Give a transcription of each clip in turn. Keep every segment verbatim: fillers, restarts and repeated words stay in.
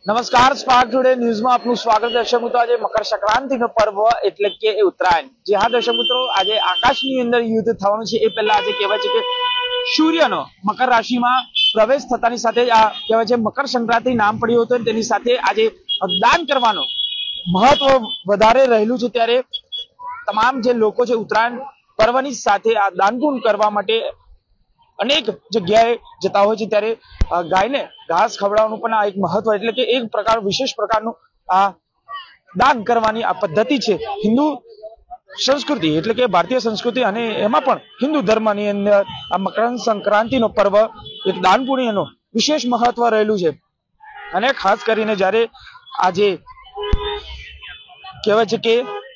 નમસ્કાર, spark today ન્યૂઝમાં આપનું સ્વાગત. દર્શક મિત્રો, આજે મકર સંક્રાંતિનો પર્વ એટલે કે ઉત્તરાયણ. જે હા દર્શક મિત્રો, આજે આકાશની અંદર યુદ્ધ થવાનું છે. એ પહેલા આજે કહેવાય છે કે સૂર્યનો મકર રાશિમાં પ્રવેશ થતાની સાથે આ કહેવાય છે મકર સંક્રાંતિ નામ પડ્યું હતું. તેની સાથે આજે દાન કરવાનો મહત્વ વધારે રહેલું છે. ત્યારે તમામ જે લોકો છે ઉત્તરાયણ પર્વની સાથે આ દાન પૂર્ણ કરવા માટે અનેક જગ્યાએ જતા હોય છે. ત્યારે ગાયને ઘાસ ખવડાવવાનું પણ આ એક મહત્વ એટલે કે એક પ્રકાર વિશેષ પ્રકારનું આ દાન કરવાની આ પદ્ધતિ છે. હિન્દુ સંસ્કૃતિ એટલે કે ભારતીય સંસ્કૃતિ અને એમાં પણ હિન્દુ ધર્મની અંદર આ મકર સંક્રાંતિનો પર્વ એક દાન પુણ્યનો વિશેષ મહત્વ રહેલું છે. અને ખાસ કરીને જ્યારે આજે કહેવાય છે કે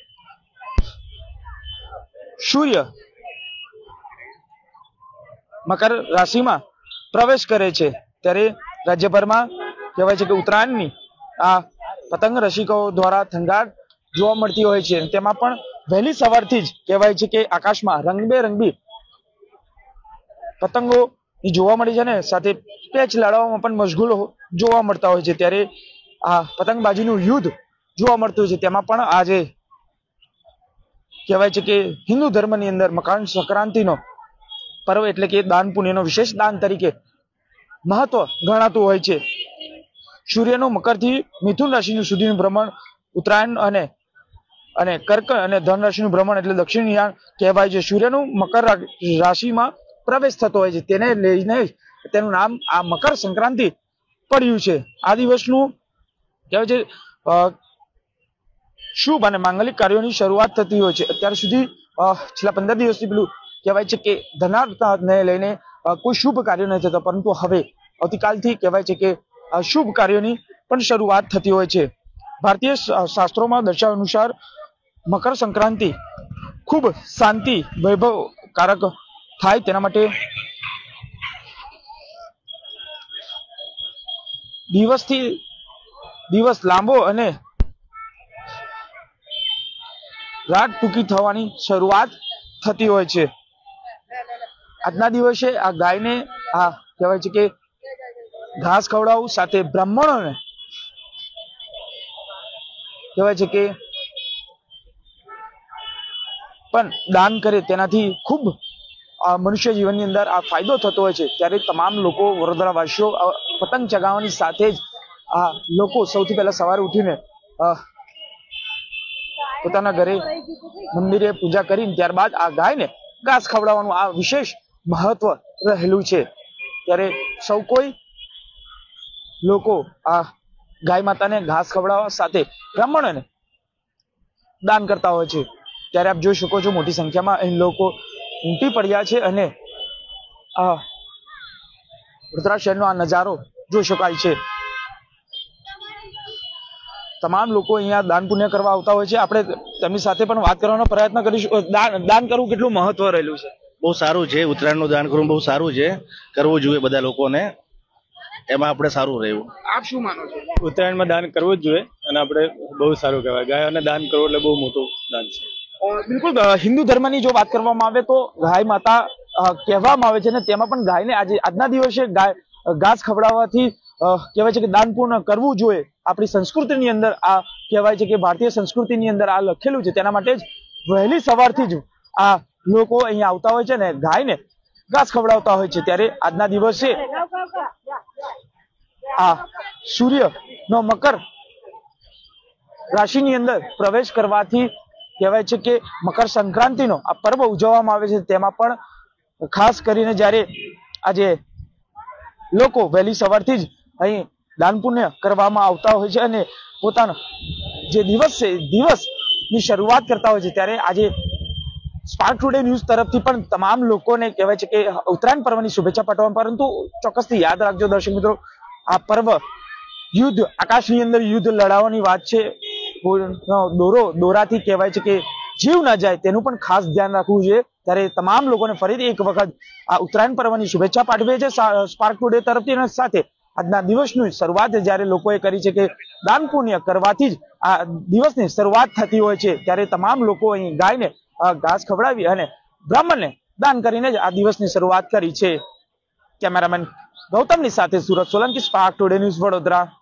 સૂર્ય મકર રાશિમાં પ્રવેશ કરે છે ત્યારે રાજ્યભરમાં કહેવાય છે કે ઉત્તરાયણની આ પતંગ રસિકો દ્વારા થંગાટ જોવા મળતી હોય છે. તેમાં પણ વહેલી સવારથી જ કહેવાય છે કે આકાશમાં રંગબેરંગી પતંગો જોવા મળી છે ને સાથે પેચ લડાવવામાં પણ મશગુલ જોવા મળતા હોય છે. ત્યારે આ પતંગબાજીનું યુદ્ધ જોવા મળતું હોય છે. તેમાં પણ આજે કહેવાય છે કે હિન્દુ ધર્મની અંદર મકર સંક્રાંતિનો પર્વ એટલે કે દાન પુણ્યનો વિશેષ દાન તરીકે મહત્વ ગણાતું હોય છે. સૂર્યનું મકરથી મિથુન રાશિનું સુધીનું ભ્રમણ ઉત્તરાયણ અને અને કર્ક અને ધન રાશિનું ભ્રમણ એટલે દક્ષિણયાન કહેવાય છે. સૂર્યનું મકર રાશિમાં પ્રવેશ થતો હોય છે. તેને લઈને તેનું નામ આ મકર સંક્રાંતિ પડ્યું છે. આ દિવસનું કહેવાય છે શુભ અને માંગલિક કાર્યોની શરૂઆત થતી હોય છે. અત્યાર સુધી છેલ્લા પંદર દિવસથી પેલું કહેવાય છે કે ધનાર્થને લઈને કોઈ શુભ કાર્ય નથી થતા, પરંતુ હવે આવતીકાલથી કહેવાય છે કે શુભ કાર્યોની પણ શરૂઆત થતી હોય છે. ભારતીય શાસ્ત્રોમાં દર્શાવ્યા અનુસાર મકર સંક્રાંતિ ખૂબ શાંતિ વૈભવકારક થાય તેના માટે દિવસથી દિવસ લાંબો અને રાત ટૂંકી થવાની શરૂઆત થતી હોય છે. આજના દિવસે આ ગાયને આ કહેવાય છે કે ઘાસ ખવડાવવું સાથે બ્રાહ્મણોને કહેવાય છે કે પણ દાન કરે તેનાથી ખૂબ મનુષ્ય જીવનની અંદર આ ફાયદો થતો હોય છે. ત્યારે તમામ લોકો વડોદરા વાસીઓ પતંગ ચગાવવાની સાથે જ આ લોકો સૌથી પહેલા સવારે ઉઠીને પોતાના ઘરે મંદિરે પૂજા કરીને ત્યારબાદ આ ગાયને ઘાસ ખવડાવવાનું આ વિશેષ મહત્વ રહેલું છે. ત્યારે સૌ કોઈ લોકો આ ગાય માતાને ઘાસ ખવડાવવા સાથે બ્રાહ્મણોને દાન કરતા હોય છે. ત્યારે આપ જોઈ શકો છો મોટી સંખ્યામાં અહીં લોકો ઉમટી પડ્યા છે અને આ વડોદરા શહેરનો આ નજારો જોઈ શકાય છે. તમામ લોકો અહીંયા દાન પુણ્ય કરવા આવતા હોય છે. આપણે તેમની સાથે પણ વાત કરવાનો પ્રયત્ન કરીશું. દાન દાન કરવું કેટલું મહત્વ રહેલું છે? બહુ સારું છે. ઉત્તરાયણનું દાન કરવું બહુ સારું છે, કરવું જોઈએ બધા લોકોને, એમાં આપણે સારું રહેવું. આપ શું માનો છો? ઉત્તરાયણમાં દાન કરવું જ જોઈએ અને આપણે બહુ સારું કહેવાય. ગાયોને દાન કરવું એટલે બહુ મોટું દાન છે. બિલકુલ. હિન્દુ ધર્મની જો વાત કરવામાં આવે તો ગાય માતા કહેવામાં આવે છે ને તેમાં પણ ગાયને આજે આજના દિવસે ગાય ઘાસ ખવડાવવાથી કહેવાય છે કે દાન પૂર્ણ કરવું જોઈએ. આપણી સંસ્કૃતિની અંદર આ કહેવાય છે કે ભારતીય સંસ્કૃતિની અંદર આ લખેલું છે. તેના માટે જ વહેલી સવારથી જ આ લોકો અહીંયા આવતા હોય છે ને ગાયને ઘાસ ખવડાવતા હોય છે. ત્યારે આજના દિવસે આ સૂર્ય નો મકર રાશિની અંદર પ્રવેશ કરવાથી કહેવાય છે કે મકર સંક્રાંતિનો આ પર્વ ઉજવવામાં આવે છે. તેમાં પણ ખાસ કરીને જ્યારે આજે લોકો વહેલી સવારથી જ અહીં દાન પુણ્ય કરવામાં આવતા હોય છે અને પોતાનો જે દિવસ છે દિવસની શરૂઆત કરતા હોય છે. ત્યારે આજે સ્પાર્ક ટુડે ન્યૂઝ તરફથી પણ તમામ લોકોને કહેવાય છે કે ઉત્તરાયણ પર્વની શુભેચ્છા પાઠવવા. પરંતુ ચોક્કસથી યાદ રાખજો દર્શક મિત્રો, આ પર્વ યુદ્ધ આકાશની અંદર યુદ્ધ લડાવવાની વાત છે. દોરો દોરાથી કહેવાય છે કે જીવ ના જાય તેનું પણ ખાસ ધ્યાન રાખવું જોઈએ. ત્યારે તમામ લોકોને ફરીથી એક વખત આ ઉત્તરાયણ પર્વની શુભેચ્છા પાઠવે છે સ્પાર્ક ટુડે તરફથી. અને સાથે આજના દિવસની શરૂઆત જ્યારે લોકોએ કરી છે કે દાન પુણ્ય કરવાથી જ આ દિવસની શરૂઆત થતી હોય છે. ત્યારે તમામ લોકો અહીં ગાયને ઘાસ ખવડાવી અને બ્રાહ્મણને દાન કરીને જ આ દિવસની શરૂઆત કરી છે. કેમેરામેન ગૌતમની સાથે Surat Solanki, spark today news Vadodara.